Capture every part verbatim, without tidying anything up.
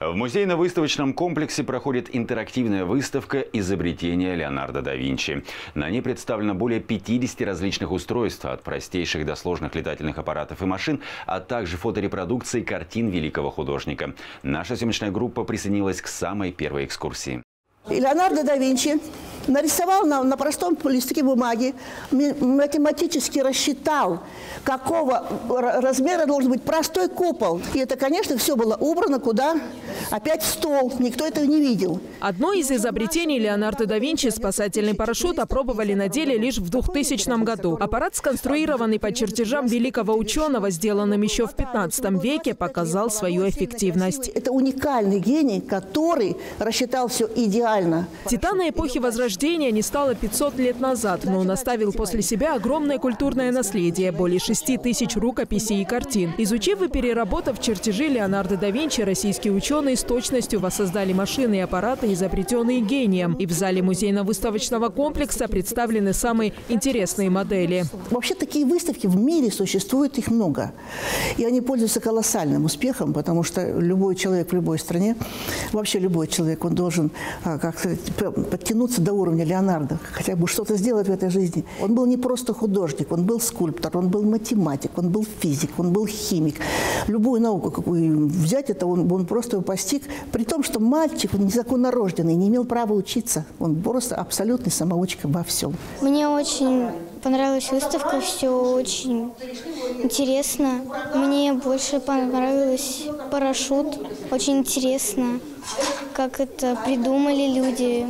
В музейно-выставочном комплексе проходит интерактивная выставка «Изобретения Леонардо да Винчи». На ней представлено более пятидесяти различных устройств, от простейших до сложных летательных аппаратов и машин, а также фоторепродукции картин великого художника. Наша съемочная группа присоединилась к самой первой экскурсии. Леонардо да Винчи нарисовал на, на простом листке бумаги, математически рассчитал, какого размера должен быть простой купол. И это, конечно, все было убрано куда? Опять в стол. Никто этого не видел. Одно из изобретений Леонардо да Винчи, спасательный парашют, опробовали на деле лишь в двухтысячном году. Аппарат, сконструированный по чертежам великого ученого, сделанным еще в пятнадцатом веке, показал свою эффективность. Это уникальный гений, который рассчитал все идеально. Титана эпохи Возрождения не стало пятьсот лет назад, но он оставил после себя огромное культурное наследие, более шести тысяч рукописей и картин. Изучив и переработав чертежи Леонардо да Винчи, российские ученые с точностью воссоздали машины и аппараты, изобретенные гением. И в зале музейно-выставочного комплекса представлены самые интересные модели. Вообще такие выставки в мире существует, их много. И они пользуются колоссальным успехом, потому что любой человек в любой стране, вообще любой человек, он должен как-то подтянуться до уровня Леонардо, хотя бы что-то сделать в этой жизни. Он был не просто художник, он был скульптор, он был математик, он был физик, он был химик. Любую науку, какую взять, это он, он просто его постиг. При том, что мальчик, он незаконно рожденный, не имел права учиться. Он просто абсолютный самоучка во всем. Мне очень понравилась выставка, все очень интересно. Мне больше понравилось парашют. Очень интересно, как это придумали люди,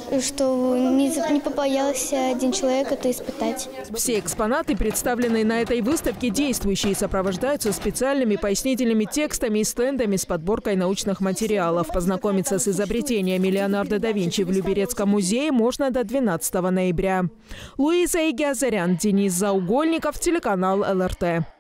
что не, не побоялся один человек это испытать. Все экспонаты, представленные на этой выставке, действующие, сопровождаются специальными пояснительными текстами и стендами с подборкой научных материалов. Познакомиться с изобретениями Леонардо да Винчи в Люберецком музее можно до двенадцатого ноября. Луиза Игиазарян, Денис Заугольников, телеканал эл эр тэ.